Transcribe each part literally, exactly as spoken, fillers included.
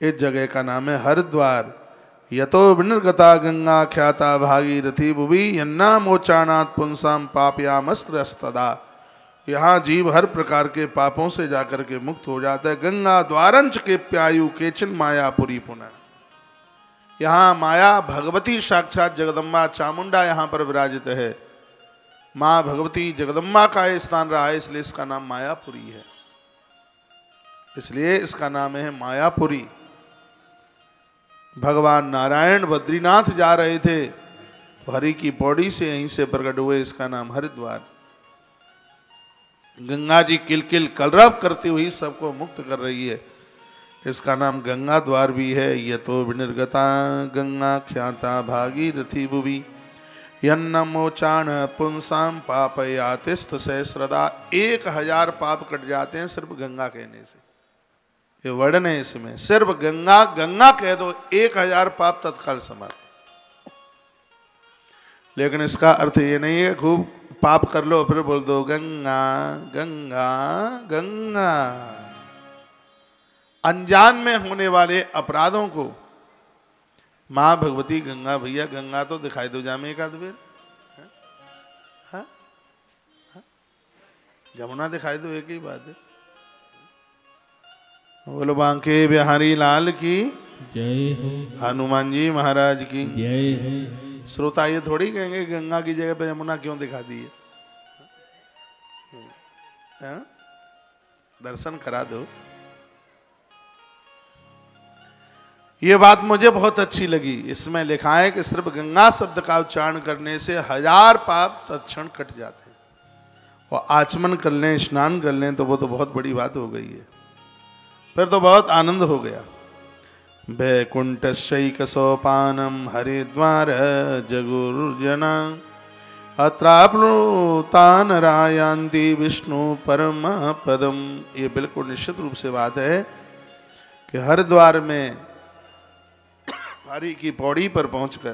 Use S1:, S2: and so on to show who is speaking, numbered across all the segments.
S1: इस जगह का नाम है हरिद्वार। यतो विनिर्गता गंगा ख्याता भागीरथी भुवि यन्ना मोचानात् पुंसाम पापयामस्त्रस्तदा। यहाँ जीव हर प्रकार के पापों से जाकर के मुक्त हो जाता है। गंगा द्वारंच के प्यायु केचन मायापुरी पुनः। यहाँ माया भगवती साक्षात जगदम्बा चामुंडा यहाँ पर विराजित है। माँ भगवती जगदम्बा का ये स्थान रहा है, इसलिए इसका नाम मायापुरी है। इसलिए इसका नाम है मायापुरी। भगवान नारायण बद्रीनाथ जा रहे थे तो हरि की पौड़ी से यहीं से प्रकट हुए, इसका नाम हरिद्वार। गंगा जी किलकिल कलरव करती हुई सबको मुक्त कर रही है, इसका नाम गंगा द्वार भी है। यतो विनिर्गता गंगा ख्याता भागीरथी भुवि यन्नमोचान पुंसाम पापयातिस्त सहस्रदा। एक हजार पाप कट जाते हैं सिर्फ गंगा कहने से। ये वर्णन है इसमें, सिर्फ गंगा गंगा कह दो एक हजार पाप तत्काल समाप्त। लेकिन इसका अर्थ ये नहीं है खूब पाप कर लो फिर बोल दो गंगा गंगा गंगा। अनजान में होने वाले अपराधों को माँ भगवती गंगा, भैया गंगा तो दिखाई दो जामे एक आध बेर, जमुना दिखाई दो, एक ही बात है। बोलो बांके बिहारी लाल की
S2: जय हो,
S1: हनुमान जी महाराज की
S2: जय हो।
S1: श्रोता ये थोड़ी कहेंगे गंगा की जगह पे यमुना क्यों दिखा दी है? दर्शन करा दो। ये बात मुझे बहुत अच्छी लगी। इसमें लिखा है कि सिर्फ गंगा शब्द का उच्चारण करने से हजार पाप तत्क्षण कट जाते हैं। और आचमन कर लें, स्नान कर लें तो वो तो बहुत बड़ी बात हो गई है, फिर तो बहुत आनंद हो गया। वैकुंठ शैक सोपानम हरिद्वार जगुर्जना अत्राप्लुतान रायांति विष्णु परम पदम। ये बिल्कुल निश्चित रूप से बात है कि हरिद्वार में हरि की पौड़ी पर पहुंचकर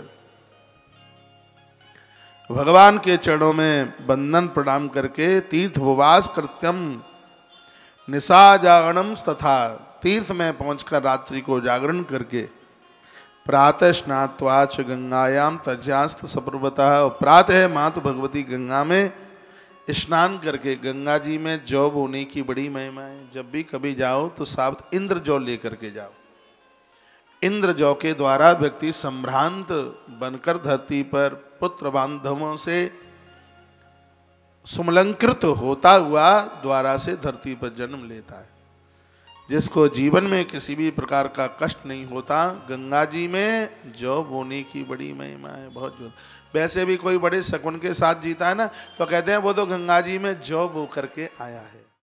S1: भगवान के चरणों में बंदन प्रणाम करके तीर्थ उपवास कृत्यम निशा जागरणम तथा तीर्थ में पहुंचकर रात्रि को जागरण करके प्रातः स्नात्वाच गंगायाम तज्यास्त सपर्वतः। प्रातः मातु भगवती गंगा में स्नान करके, गंगा जी में जौ बोने की बड़ी महिमा है। जब भी कभी जाओ तो साथ इंद्र जौ लेकर के जाओ। इंद्र जौ के द्वारा व्यक्ति संभ्रांत बनकर धरती पर पुत्र बांधवों से सुमलंकृत होता हुआ द्वारा से धरती पर जन्म लेता है। जिसको जीवन में किसी भी प्रकार का कष्ट नहीं होता, गंगा जी में जौ बोने की बड़ी महिमा है, बहुत जो। वैसे भी कोई बड़े शकुन के साथ जीता है ना तो कहते हैं वो तो गंगा जी में जौ बो करके आया है।